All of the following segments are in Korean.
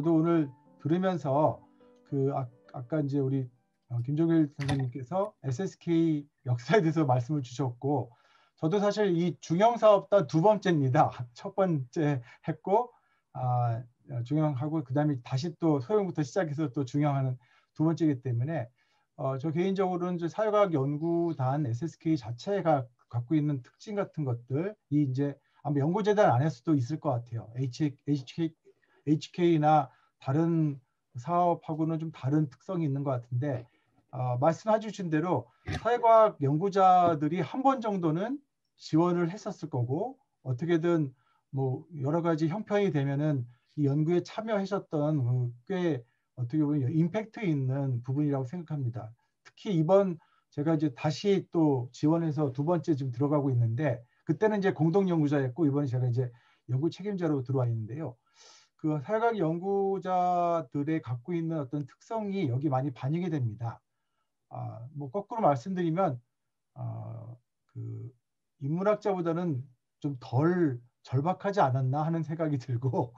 저도 오늘 들으면서 아까 이제 우리 김종일 선생님께서 SSK 역사에 대해서 말씀을 주셨고, 저도 사실 이 중형사업단 두 번째입니다. 첫 번째 했고, 중형하고 그다음에 다시 또 소형부터 시작해서 또 중형하는 두 번째이기 때문에 저 개인적으로는 이제 사회과학연구단 SSK 자체가 갖고 있는 특징 같은 것들이 이제 아마 연구재단 안에서도 있을 것 같아요. HK나 다른 사업하고는 좀 다른 특성이 있는 것 같은데, 말씀해 주신 대로 사회과학 연구자들이 한 번 정도는 지원을 했었을 거고, 어떻게든 뭐 여러 가지 형편이 되면은 이 연구에 참여하셨던 꽤 어떻게 보면 임팩트 있는 부분이라고 생각합니다. 특히 이번 제가 이제 다시 또 지원해서 두 번째 지금 들어가고 있는데, 그때는 이제 공동 연구자였고 이번에 제가 이제 연구 책임자로 들어와 있는데요. 그 사회과학 연구자들의 갖고 있는 어떤 특성이 여기 많이 반영이 됩니다. 뭐 거꾸로 말씀드리면 그 인문학자보다는 좀 덜 절박하지 않았나 하는 생각이 들고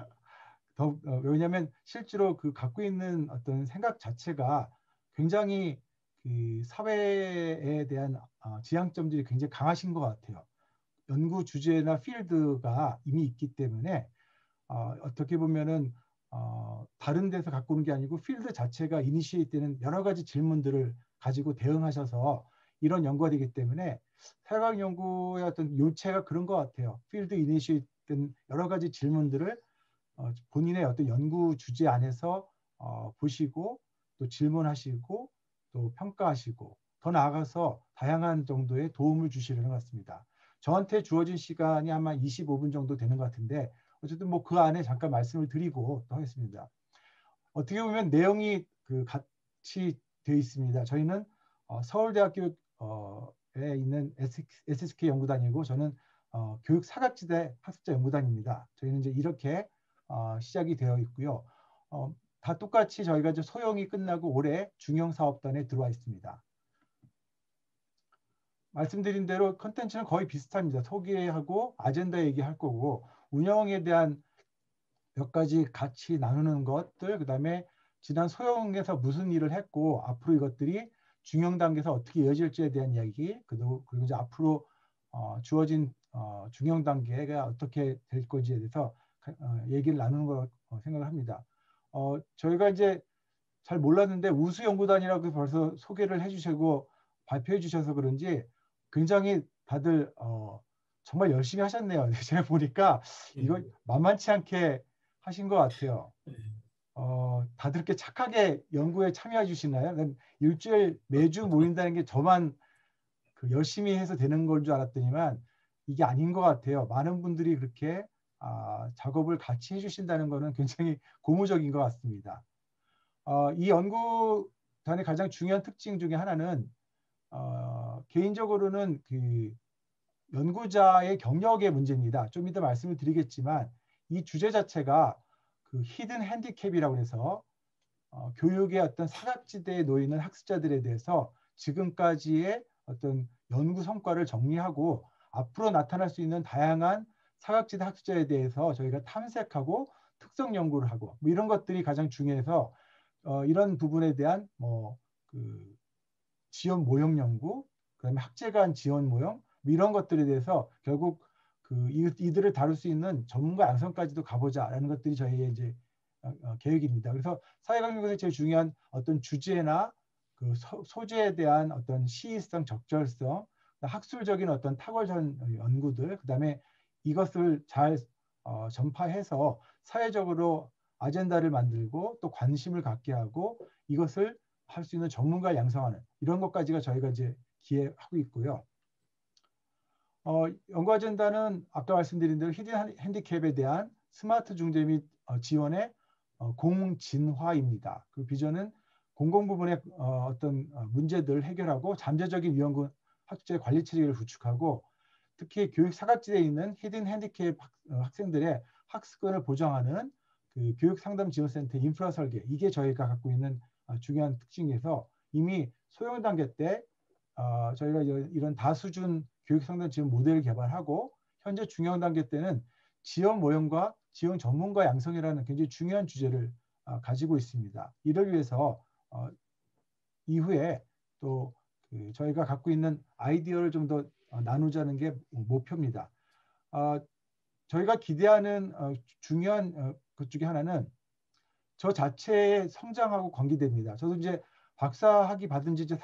왜냐하면 실제로 그 갖고 있는 어떤 생각 자체가 굉장히 그 사회에 대한 지향점들이 굉장히 강하신 것 같아요. 연구 주제나 필드가 이미 있기 때문에 어떻게 보면은 다른 데서 갖고 오는 게 아니고 필드 자체가 이니시에이트되는 여러 가지 질문들을 가지고 대응하셔서 이런 연구가 되기 때문에 사회과학 연구의 어떤 요체가 그런 것 같아요. 필드 이니시에이트된 여러 가지 질문들을 본인의 어떤 연구 주제 안에서 보시고 또 질문하시고 또 평가하시고 더 나아가서 다양한 정도의 도움을 주시려는 것 같습니다. 저한테 주어진 시간이 아마 25분 정도 되는 것 같은데 어쨌든 뭐 그 안에 잠깐 말씀을 드리고 또 하겠습니다. 어떻게 보면 내용이 같이 되어 있습니다. 저희는 서울대학교에 있는 SSK 연구단이고 저는 교육사각지대 학습자 연구단입니다. 저희는 이제 이렇게 시작이 되어 있고요. 다 똑같이 저희가 이제 소형이 끝나고 올해 중형사업단에 들어와 있습니다. 말씀드린 대로 컨텐츠는 거의 비슷합니다. 소개하고 아젠다 얘기할 거고 운영에 대한 몇 가지 같이 나누는 것들, 그 다음에 지난 소형에서 무슨 일을 했고 앞으로 이것들이 중형 단계에서 어떻게 이어질지에 대한 이야기, 그리고 이제 앞으로 주어진 중형 단계가 어떻게 될 건지에 대해서 얘기를 나누는 걸 생각을 합니다. 저희가 이제 잘 몰랐는데 우수연구단이라고 벌써 소개를 해주시고 발표해 주셔서 그런지 굉장히 다들 정말 열심히 하셨네요. 제가 보니까 이거 만만치 않게 하신 것 같아요. 다들 이렇게 착하게 연구에 참여해 주시나요? 일주일 매주 모인다는 게 저만 열심히 해서 되는 걸 줄 알았더니만 이게 아닌 것 같아요. 많은 분들이 그렇게 작업을 같이 해주신다는 것은 굉장히 고무적인 것 같습니다. 이 연구단의 가장 중요한 특징 중에 하나는 개인적으로는 그 연구자의 경력의 문제입니다. 좀 이따 말씀을 드리겠지만 이 주제 자체가 그 히든 핸디캡이라고 해서 교육의 어떤 사각지대에 놓이는 학습자들에 대해서 지금까지의 어떤 연구 성과를 정리하고 앞으로 나타날 수 있는 다양한 사각지대 학습자에 대해서 저희가 탐색하고 특성 연구를 하고 뭐 이런 것들이 가장 중요해서 이런 부분에 대한 그 지원 모형 연구, 그다음에 학제 간 지원 모형 뭐 이런 것들에 대해서 결국 이들을 다룰 수 있는 전문가 양성까지도 가보자라는 것들이 저희의 이제 계획입니다. 그래서 사회과학 연구에서 제일 중요한 어떤 주제나 그 소재에 대한 어떤 시의성, 적절성, 학술적인 어떤 탁월한 연구들, 그다음에 이것을 잘 전파해서 사회적으로 아젠다를 만들고 또 관심을 갖게 하고 이것을 할 수 있는 전문가를 양성하는 이런 것까지가 저희가 이제 기획하고 있고요. 연구 아젠다는 아까 말씀드린 대로 히든 핸디캡에 대한 스마트 중재 및 지원의 공진화입니다. 그 비전은 공공 부분의 어떤 문제들을 해결하고 잠재적인 위험군 학습자의 관리 체계를 구축하고 특히 교육 사각지대에 있는 히든 핸디캡 학생들의 학습권을 보장하는 그 교육 상담 지원센터 인프라 설계 이게 저희가 갖고 있는 중요한 특징에서 이미 소형 단계 때 저희가 이런 다수준 교육 상담 지원 모델을 개발하고 현재 중형 단계 때는 지역 모형과 지역 전문가 양성이라는 굉장히 중요한 주제를 가지고 있습니다. 이를 위해서 이후에 또 저희가 갖고 있는 아이디어를 좀 더 나누자는 게 목표입니다. 저희가 기대하는 중요한 것 중에 하나는 저 자체의 성장하고 관계됩니다. 저도 이제 박사학위 받은 지 이제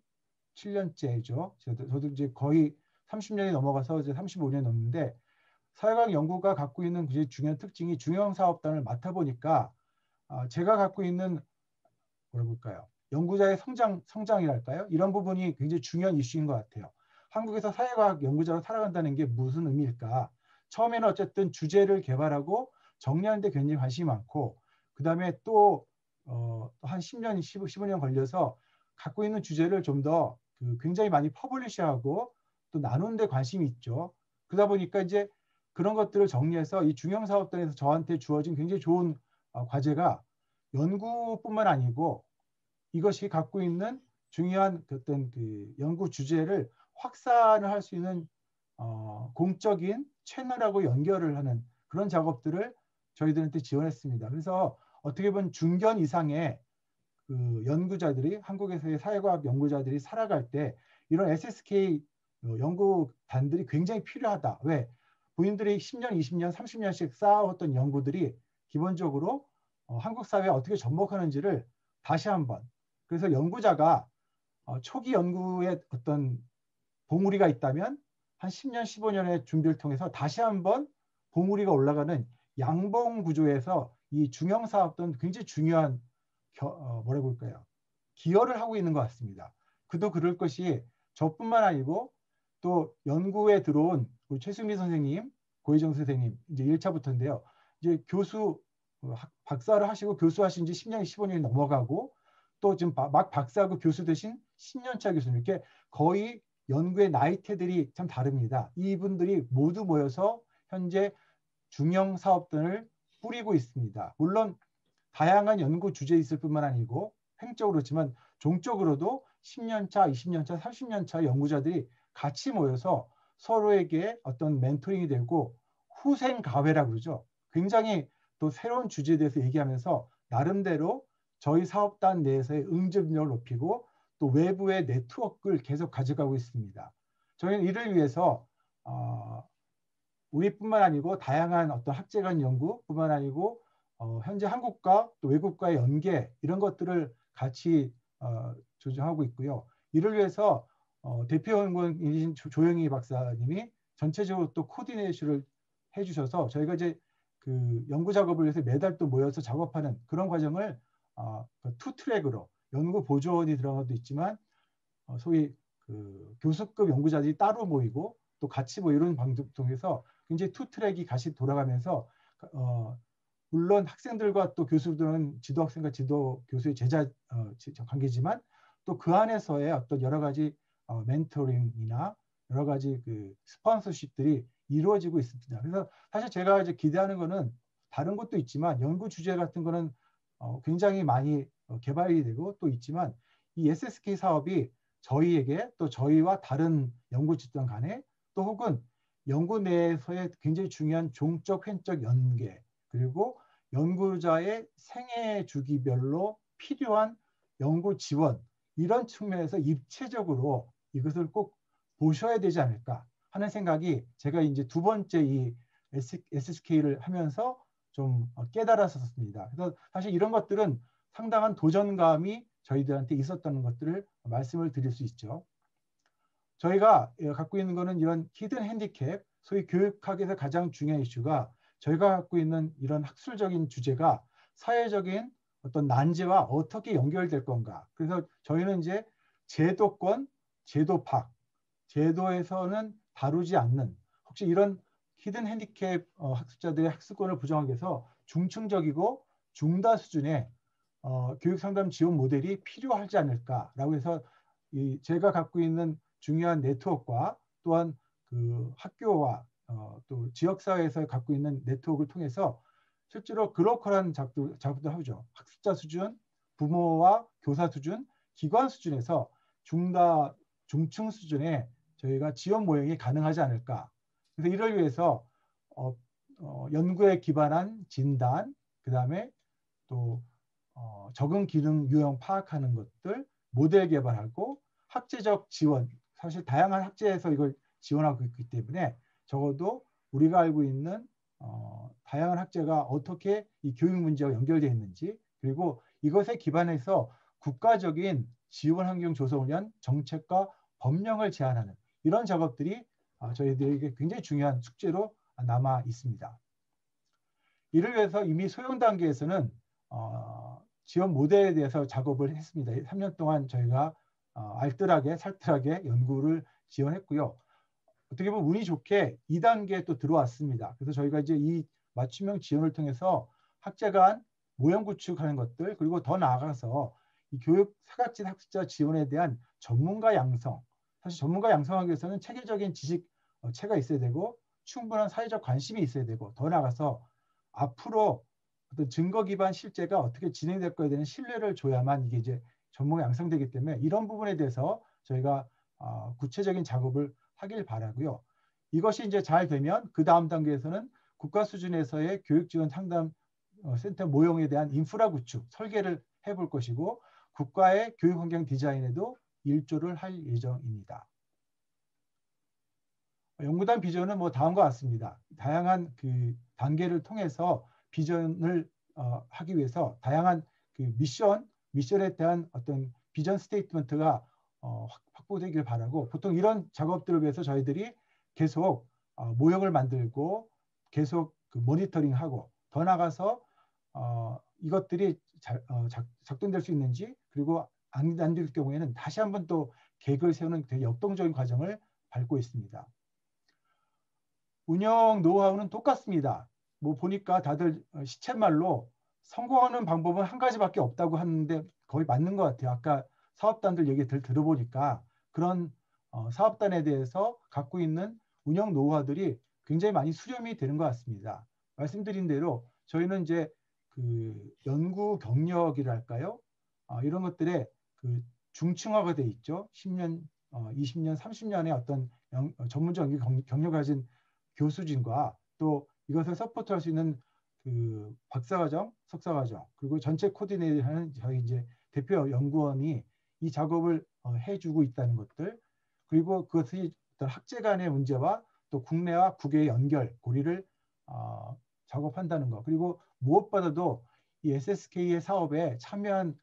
37년째죠. 저도 이제 거의 30년이 넘어가서 이제 35년이 넘는데 사회과학 연구가 갖고 있는 굉장히 중요한 특징이 중형사업단을 맡아보니까 제가 갖고 있는 뭐라 볼까요? 연구자의 성장이랄까요? 이런 부분이 굉장히 중요한 이슈인 것 같아요. 한국에서 사회과학 연구자로 살아간다는 게 무슨 의미일까? 처음에는 어쨌든 주제를 개발하고 정리하는 데 굉장히 관심이 많고 그 다음에 또 한 10년, 15년 걸려서 갖고 있는 주제를 좀 더 굉장히 많이 퍼블리시하고 또 나누는 데 관심이 있죠. 그러다 보니까 이제 그런 것들을 정리해서 이 중형사업단에서 저한테 주어진 굉장히 좋은 과제가 연구뿐만 아니고 이것이 갖고 있는 중요한 어떤 연구 주제를 확산을 할 수 있는 공적인 채널하고 연결을 하는 그런 작업들을 저희들한테 지원했습니다. 그래서 어떻게 보면 중견 이상의 연구자들이 한국에서의 사회과학 연구자들이 살아갈 때 이런 SSK 연구단들이 굉장히 필요하다. 왜? 본인들이 10년, 20년, 30년씩 쌓아왔던 연구들이 기본적으로 한국 사회에 어떻게 접목하는지를 다시 한번 그래서 연구자가 초기 연구에 어떤 봉우리가 있다면 한 10년, 15년의 준비를 통해서 다시 한번 봉우리가 올라가는 양봉 구조에서 이 중형사업은 굉장히 중요한 뭐라고 할까요? 기여를 하고 있는 것 같습니다. 그도 그럴 것이 저뿐만 아니고 또 연구에 들어온 우리 최수미 선생님, 고혜정 선생님 이제 1차부터인데요. 이제 교수 박사를 하시고 교수하신 지 10년, 15년이 넘어가고 또 지금 막 박사하고 교수 되신 10년차 교수님 이렇게 거의 연구의 나이테들이 참 다릅니다. 이분들이 모두 모여서 현재 중형 사업단을 꾸리고 있습니다. 물론 다양한 연구 주제 있을 뿐만 아니고 횡적으로 그렇지만 종적으로도 10년차, 20년차, 30년차 연구자들이 같이 모여서 서로에게 어떤 멘토링이 되고 후생 가회라고 그러죠. 굉장히 또 새로운 주제에 대해서 얘기하면서 나름대로 저희 사업단 내에서의 응집력을 높이고 또 외부의 네트워크를 계속 가져가고 있습니다. 저희는 이를 위해서 우리뿐만 아니고 다양한 어떤 학제간 연구뿐만 아니고 현재 한국과 또 외국과의 연계 이런 것들을 같이 조정하고 있고요. 이를 위해서 대표 연구원이신 조영희 박사님이 전체적으로 또 코디네이션을 해주셔서 저희가 이제 그 연구 작업을 위해서 매달 또 모여서 작업하는 그런 과정을 투 트랙으로 연구 보조원이 들어가도 있지만 소위 그 교수급 연구자들이 따로 모이고 또 같이 뭐 이런 방송 통해서 굉장히 투 트랙이 같이 돌아가면서 물론 학생들과 또 교수들은 지도 학생과 지도 교수의 제자 관계지만 또 그 안에서의 어떤 여러 가지 멘토링이나 여러 가지 그 스폰서십들이 이루어지고 있습니다. 그래서 사실 제가 이제 기대하는 거는 다른 것도 있지만 연구 주제 같은 거는 굉장히 많이 개발이 되고 또 있지만 이 SSK 사업이 저희에게 또 저희와 다른 연구 집단 간에 또 혹은 연구 내에서의 굉장히 중요한 종적 횡적 연계 그리고 연구자의 생애 주기별로 필요한 연구 지원 이런 측면에서 입체적으로 이것을 꼭 보셔야 되지 않을까 하는 생각이 제가 이제 두 번째 이 SSK를 하면서 좀 깨달았었습니다. 그래서 사실 이런 것들은 상당한 도전감이 저희들한테 있었다는 것들을 말씀을 드릴 수 있죠. 저희가 갖고 있는 거는 이런 히든 핸디캡, 소위 교육학에서 가장 중요한 이슈가 저희가 갖고 있는 이런 학술적인 주제가 사회적인 어떤 난제와 어떻게 연결될 건가. 그래서 저희는 이제 제도권, 제도학, 제도에서는 다루지 않는 혹시 이런 히든 핸디캡 학습자들의 학습권을 보장하기 위해서 중층적이고 중다 수준의 교육 상담 지원 모델이 필요하지 않을까라고 해서 제가 갖고 있는 중요한 네트워크와 또한 그 학교와 또 지역사회에서 갖고 있는 네트워크를 통해서 실제로 글로컬한 작업도 하죠. 학습자 수준, 부모와 교사 수준, 기관 수준에서 중층 수준의 저희가 지원 모형이 가능하지 않을까. 그래서 이를 위해서 연구에 기반한 진단, 그 다음에 또 적응 기능 유형 파악하는 것들, 모델 개발하고 학제적 지원, 사실 다양한 학제에서 이걸 지원하고 있기 때문에 적어도 우리가 알고 있는 다양한 학제가 어떻게 이 교육 문제와 연결되어 있는지, 그리고 이것에 기반해서 국가적인 지원 환경 조성을 위한 정책과 법령을 제안하는 이런 작업들이 저희들에게 굉장히 중요한 숙제로 남아 있습니다. 이를 위해서 이미 소형 단계에서는 지원 모델에 대해서 작업을 했습니다. 3년 동안 저희가 알뜰하게 살뜰하게 연구를 지원했고요. 어떻게 보면 운이 좋게 2단계에 또 들어왔습니다. 그래서 저희가 이제 이 맞춤형 지원을 통해서 학제 간 모형 구축하는 것들, 그리고 더 나아가서 이 교육 사각지 학습자 지원에 대한 전문가 양성, 사실 전문가 양성하기 위해서는 체계적인 지식체가 있어야 되고 충분한 사회적 관심이 있어야 되고, 더 나아가서 앞으로 어떤 증거 기반 실제가 어떻게 진행될 거에 대한 신뢰를 줘야만 이게 이제 전문가 양성되기 때문에 이런 부분에 대해서 저희가 구체적인 작업을 하길 바라고요. 이것이 이제 잘 되면 그 다음 단계에서는 국가 수준에서의 교육 지원 상담 센터 모형에 대한 인프라 구축, 설계를 해볼 것이고, 국가의 교육 환경 디자인에도 일조를 할 예정입니다. 연구단 비전은 뭐 다음과 같습니다. 다양한 그 단계를 통해서 비전을 하기 위해서 다양한 그 미션에 대한 어떤 비전 스테이트먼트가 확보되길 바라고, 보통 이런 작업들을 위해서 저희들이 계속 모형을 만들고 계속 그 모니터링하고, 더 나가서 이것들이 작동될 수 있는지, 그리고 안 될 경우에는 다시 한번 또 계획을 세우는 되게 역동적인 과정을 밟고 있습니다. 운영 노하우는 똑같습니다. 뭐 보니까 다들 시쳇말로 성공하는 방법은 한 가지밖에 없다고 하는데 거의 맞는 것 같아요. 아까 사업단들 얘기 들어보니까 그런 사업단에 대해서 갖고 있는 운영 노하우들이 굉장히 많이 수렴이 되는 것 같습니다. 말씀드린 대로 저희는 이제 그 연구 경력이랄까요? 이런 것들에 그 중층화가 돼 있죠. 10년, 20년, 30년의 어떤 전문적 경력을 가진 교수진과 또 이것을 서포트할 수 있는 그 박사과정, 석사과정, 그리고 전체 코디네이터하는 저희 이제 대표 연구원이 이 작업을 해주고 있다는 것들, 그리고 그것이 어떤 학제 간의 문제와 또 국내와 국외의 연결, 고리를 작업한다는 것, 그리고 무엇보다도 이 SSK의 사업에 참여한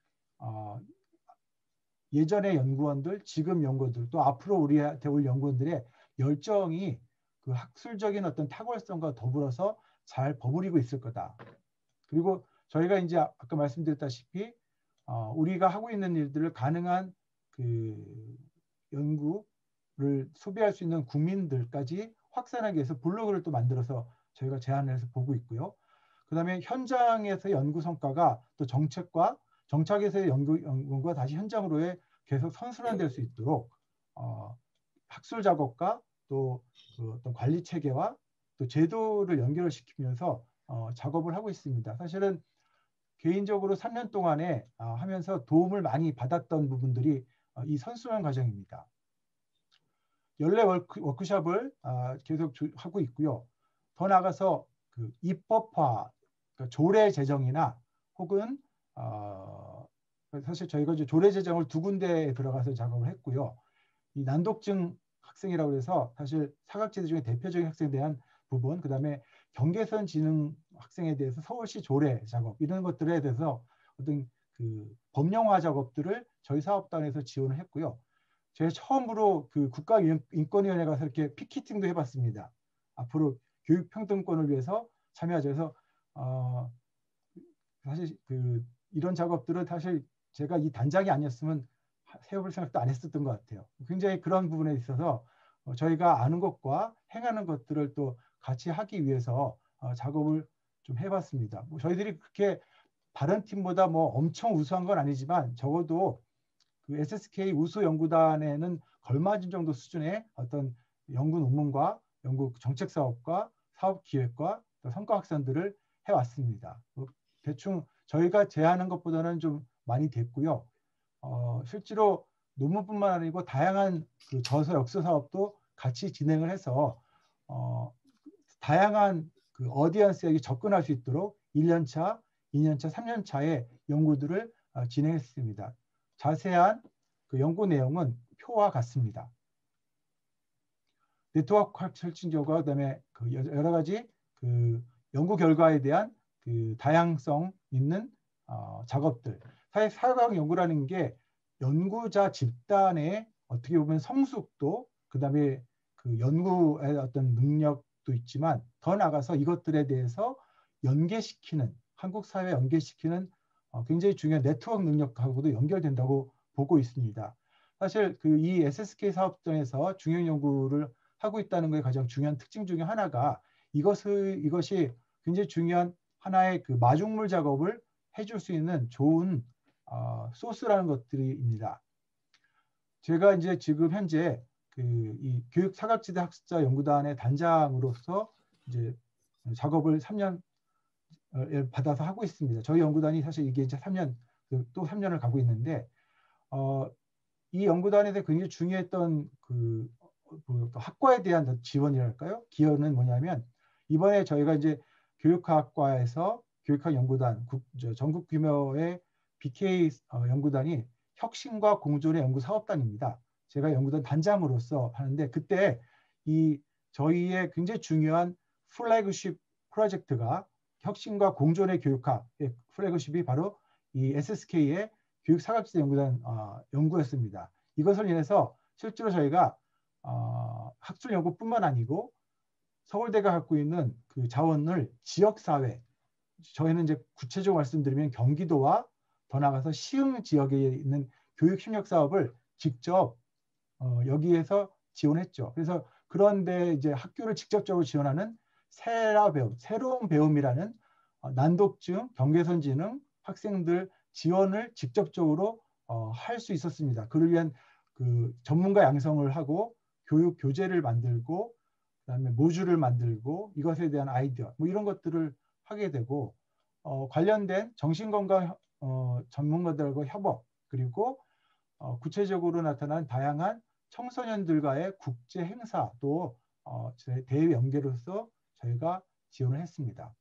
예전의 연구원들, 지금 연구원들, 또 앞으로 우리한테 올 연구원들의 열정이 그 학술적인 어떤 탁월성과 더불어서 잘 버무리고 있을 거다. 그리고 저희가 이제 아까 말씀드렸다시피 우리가 하고 있는 일들을 가능한 그 연구를 소비할 수 있는 국민들까지 확산하기 위해서 블로그를 또 만들어서 저희가 제안을 해서 보고 있고요. 그 다음에 현장에서 연구 성과가 또 정착에서의 연구가 다시 현장으로의 계속 선순환될 수 있도록 학술 작업과 또 그 어떤 관리 체계와 또 제도를 연결을 시키면서 작업을 하고 있습니다. 사실은 개인적으로 3년 동안에 하면서 도움을 많이 받았던 부분들이 이 선순환 과정입니다. 연례 워크숍을 계속 하고 있고요. 더 나아가서 그 입법화, 그러니까 조례 제정이나 혹은 사실 저희가 이제 조례 제정을 2군데에 들어가서 작업을 했고요. 이 난독증 학생이라고 해서 사실 사각지대 중에 대표적인 학생에 대한 부분, 그 다음에 경계선 지능 학생에 대해서 서울시 조례 작업, 이런 것들에 대해서 어떤 그 법령화 작업들을 저희 사업단에서 지원을 했고요. 제가 처음으로 그 국가인권위원회 가서 이렇게 피켓팅도 해봤습니다. 앞으로 교육평등권을 위해서 참여하자. 그래서 사실 그 이런 작업들은 사실 제가 이 단장이 아니었으면 해볼 생각도 안 했었던 것 같아요. 굉장히 그런 부분에 있어서 저희가 아는 것과 행하는 것들을 또 같이 하기 위해서 작업을 좀 해봤습니다. 뭐 저희들이 그렇게 다른 팀보다 뭐 엄청 우수한 건 아니지만 적어도 그 SSK 우수 연구단에는 걸맞은 정도 수준의 어떤 연구 논문과 연구 정책 사업과 사업 기획과 성과 확산들을 해왔습니다. 대충 저희가 제안한 것보다는 좀 많이 됐고요. 실제로 논문뿐만 아니고 다양한 그 저서 역서 사업도 같이 진행을 해서 다양한 그 어디언스에게 접근할 수 있도록 1년차, 2년차, 3년차의 연구들을 진행했습니다. 자세한 그 연구 내용은 표와 같습니다. 네트워크 설정과 그다음에 그 여러 가지 그 연구 결과에 대한 그 다양성 있는 작업들. 사실 사회과학 연구라는 게 연구자 집단의 어떻게 보면 성숙도, 그다음에 그 연구의 어떤 능력도 있지만 더 나아가서 이것들에 대해서 연계시키는, 한국 사회에 연계시키는 굉장히 중요한 네트워크 능력하고도 연결된다고 보고 있습니다. 사실 그 이 SSK 사업장에서 중요한 연구를 하고 있다는 것의 가장 중요한 특징 중에 하나가 이것이 굉장히 중요한 하나의 그 마중물 작업을 해줄 수 있는 좋은 소스라는 것들입니다. 제가 이제 지금 현재 그 이 교육사각지대 학습자 연구단의 단장으로서 이제 작업을 3년 받아서 하고 있습니다. 저희 연구단이 사실 이게 이제 3년 또 3년을 가고 있는데 이 연구단에서 굉장히 중요했던 그 학과에 대한 지원이랄까요? 기여는 뭐냐면 이번에 저희가 이제 교육학과에서 교육학 연구단 전국 규모의 BK 연구단이 혁신과 공존의 연구 사업단입니다. 제가 연구단 단장으로서 하는데 그때 이 저희의 굉장히 중요한 플래그십 프로젝트가 혁신과 공존의 교육학의 플래그십이 바로 이 SSK의 교육사각지대 연구단 연구였습니다. 이것을 인해서 실제로 저희가 학술 연구뿐만 아니고 서울대가 갖고 있는 그 자원을 지역사회, 저희는 이제 구체적으로 말씀드리면 경기도와 더 나아가서 시흥 지역에 있는 교육협력 사업을 직접 여기에서 지원했죠. 그래서 그런데 이제 학교를 직접적으로 지원하는 세라 배움, 새로운 배움이라는 난독증, 경계선 지능 학생들 지원을 직접적으로 할 수 있었습니다. 그를 위한 그 전문가 양성을 하고 교육 교재를 만들고 그다음에 모듈을 만들고 이것에 대한 아이디어 뭐 이런 것들을 하게 되고 관련된 정신건강 전문가들과 협업 그리고 구체적으로 나타난 다양한 청소년들과의 국제 행사도 대외 연계로서 저희가 지원을 했습니다.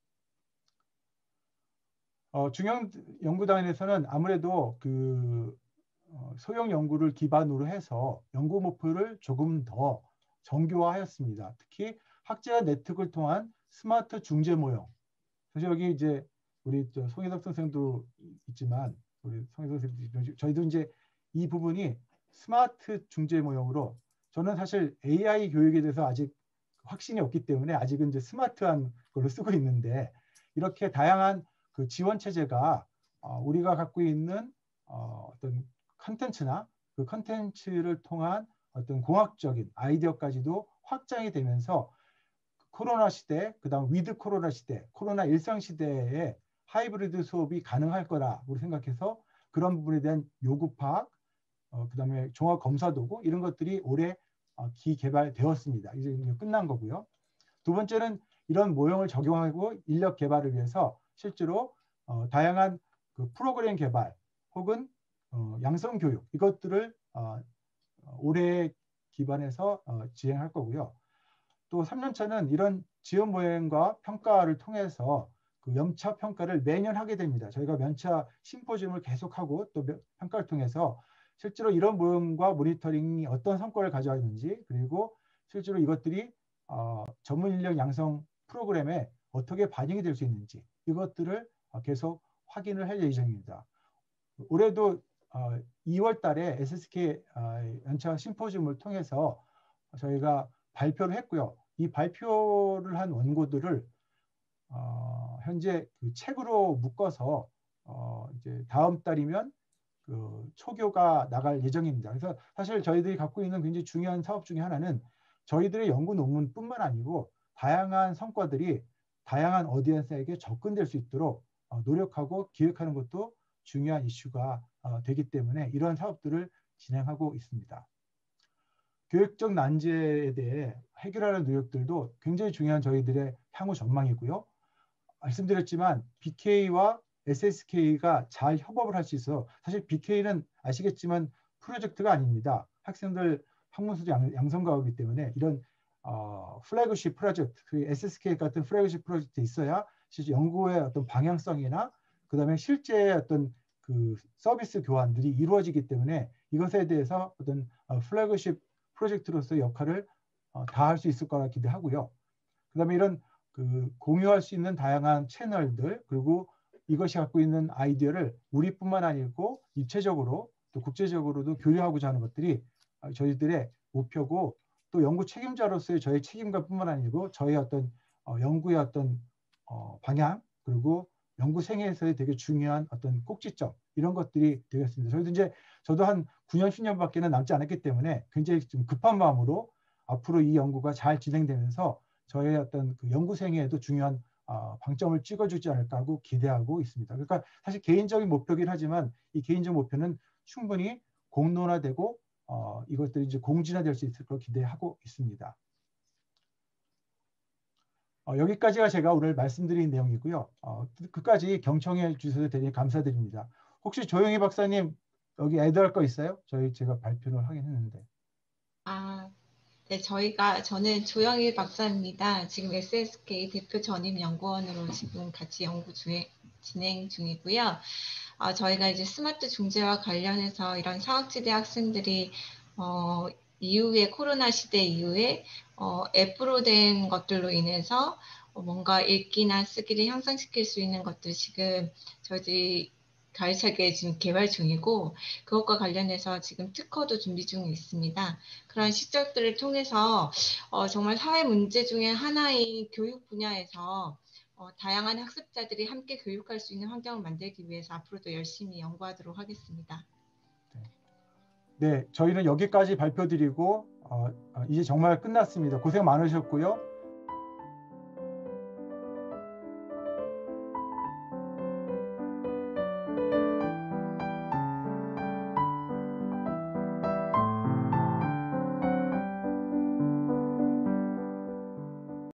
중앙 연구단에서는 아무래도 그 소형 연구를 기반으로 해서 연구 목표를 조금 더 정교화하였습니다. 특히 학제와 네트워크를 통한 스마트 중재 모형. 사실 여기 이제 우리 송혜덕 선생도 있지만 우리 송혜덕 선생도 저희도 이제 이 부분이 스마트 중재 모형으로 저는 사실 AI 교육에 대해서 아직 확신이 없기 때문에 아직은 이제 스마트한 걸로 쓰고 있는데 이렇게 다양한 그 지원 체제가 우리가 갖고 있는 어떤 컨텐츠나 그 컨텐츠를 통한 어떤 공학적인 아이디어까지도 확장이 되면서 코로나 시대, 그다음 위드 코로나 시대, 코로나 일상 시대에 하이브리드 수업이 가능할 거라고 생각해서 그런 부분에 대한 요구 파악, 그다음에 종합 검사 도구 이런 것들이 올해 기개발되었습니다. 이제 끝난 거고요. 두 번째는 이런 모형을 적용하고 인력 개발을 위해서 실제로 다양한 그 프로그램 개발 혹은 양성 교육 이것들을 올해 기반해서 진행할 거고요. 또 3년차는 이런 지원 모형과 평가를 통해서 그 연차 평가를 매년 하게 됩니다. 저희가 연차 심포지움을 계속하고 또 평가를 통해서 실제로 이런 모형과 모니터링이 어떤 성과를 가져왔는지 그리고 실제로 이것들이 전문 인력 양성 프로그램에 어떻게 반영이 될 수 있는지 이것들을 계속 확인을 할 예정입니다. 올해도 2월 달에 SSK 연차 심포지움을 통해서 저희가 발표를 했고요. 이 발표를 한 원고들을 현재 그 책으로 묶어서 이제 다음 달이면 그 초교가 나갈 예정입니다. 그래서 사실 저희들이 갖고 있는 굉장히 중요한 사업 중에 하나는 저희들의 연구 논문뿐만 아니고 다양한 성과들이 다양한 어디언스에게 접근될 수 있도록 노력하고 기획하는 것도 중요한 이슈가 되기 때문에 이러한 사업들을 진행하고 있습니다. 교육적 난제에 대해 해결하는 노력들도 굉장히 중요한 저희들의 향후 전망이고요. 말씀드렸지만 BK와 SSK가 잘 협업을 할 수 있어 사실 BK는 아시겠지만 프로젝트가 아닙니다. 학생들 학문수조 양성과학이기 때문에 이런 플래그십 프로젝트, 그 SSK 같은 플래그십 프로젝트 있어야 실제 연구의 어떤 방향성이나 그다음에 실제 어떤 그 서비스 교환들이 이루어지기 때문에 이것에 대해서 어떤 플래그십 프로젝트로서의 역할을 다할 수 있을 거라 기대하고요. 그다음에 이런 그 공유할 수 있는 다양한 채널들 그리고 이것이 갖고 있는 아이디어를 우리뿐만 아니고 입체적으로 또 국제적으로도 교류하고자 하는 것들이 저희들의 목표고 또 연구 책임자로서의 저의 책임감뿐만 아니고 저의 어떤 연구의 어떤 방향 그리고 연구 생애에서의 되게 중요한 어떤 꼭지점 이런 것들이 되겠습니다. 저도 한 9년, 10년밖에는 남지 않았기 때문에 굉장히 좀 급한 마음으로 앞으로 이 연구가 잘 진행되면서 저의 어떤 그 연구 생애에도 중요한 방점을 찍어주지 않을까 하고 기대하고 있습니다. 그러니까 사실 개인적인 목표긴 하지만 이 개인적 목표는 충분히 공론화되고 이것들이 이제 공진화될 수 있을 걸 기대하고 있습니다. 여기까지가 제가 오늘 말씀드린 내용이고요. 끝까지 경청해 주셔서 대단히 감사드립니다. 혹시 조영희 박사님 여기 애드할 거 있어요? 제가 발표를 하긴 했는데. 네, 저는 조영일 박사입니다. 지금 SSK 대표 전임 연구원으로 지금 같이 진행 중이고요. 저희가 이제 스마트 중재와 관련해서 이런 사각지대 학생들이 이후에 코로나 시대 이후에 앱으로 된 것들로 인해서 뭔가 읽기나 쓰기를 향상시킬 수 있는 것들 지금 저희들이 가열차게 지금 개발 중이고 그것과 관련해서 지금 특허도 준비 중에 있습니다. 그런 시적들을 통해서 정말 사회 문제 중에 하나인 교육 분야에서 다양한 학습자들이 함께 교육할 수 있는 환경을 만들기 위해서 앞으로도 열심히 연구하도록 하겠습니다. 네, 저희는 여기까지 발표드리고 이제 정말 끝났습니다. 고생 많으셨고요.